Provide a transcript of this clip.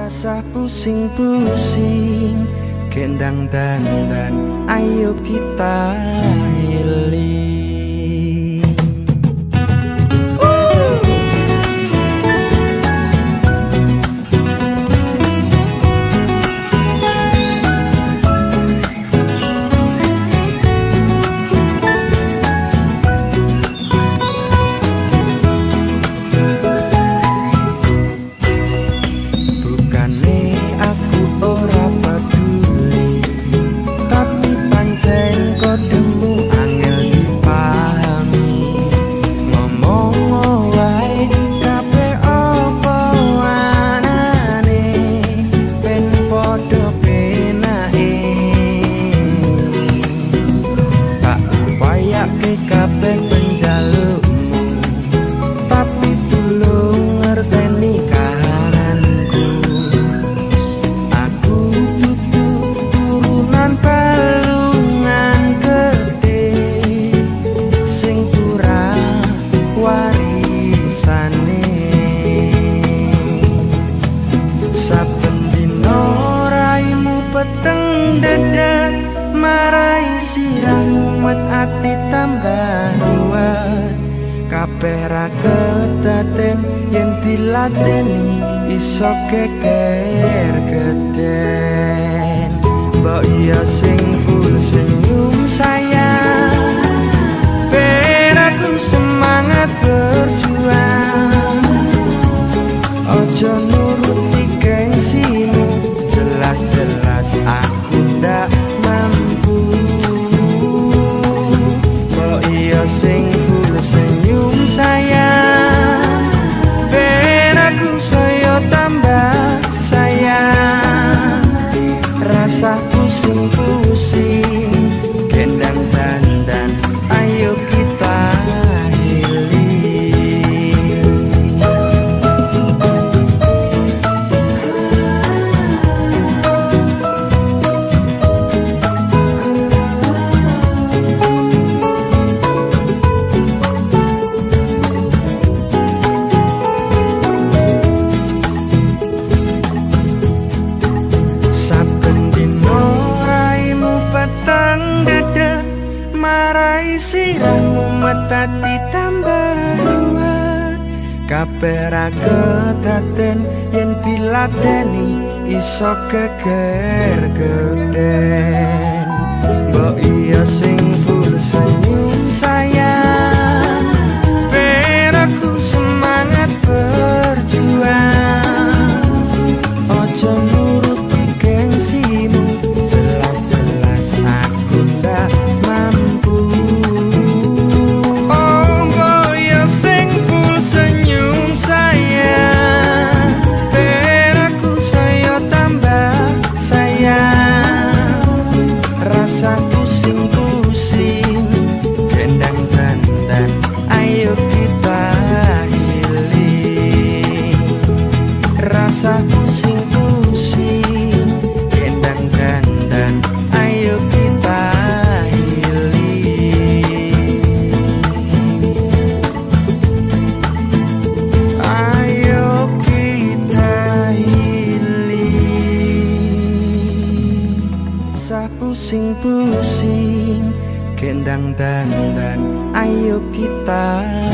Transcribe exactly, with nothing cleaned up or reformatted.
Rasa pusing-pusing, gendang dandan, ayo kita healing. Kabeh penjalukmu, tapi tulung ngerteni kahananku. Aku dudu turunan palungan gede, sing pura warisane. Saben dina raimu peteng dedet, marai sirahmu met ati tambah ruwet. Kabeh ra kedaden yen dilateni iso geger geden. Mbok iya sing full senyum sayang, ben aku semangat berjuang. Ojo nuruti gengsimu, jelas-jelas aku ndak mampu. Mbok iya sing full senyum sayang, ben aku saya tambah sayang. Rasa pusing-pusing, gendang dandan, ayo kita marai sirahmu metati tambah ruwet. Kabeh ra kedaden yen dilateni iso geger geden. Mbok iya sing full senyum sayang, ben aku semangat berjuang. Ojo nuruti gengsimu, jelas-jelas aku ndak mampu. Oh boyo sing full senyum sayang, ben aku saya tambah sayang. Rasa pusing-pusing, gendang dandan, ayo kita healing. Rasa pusing-pusing, gendang dandan, ayo kita healing. Ayo kita healing. Rasa pusing-pusing, gendang dandan, ayo kita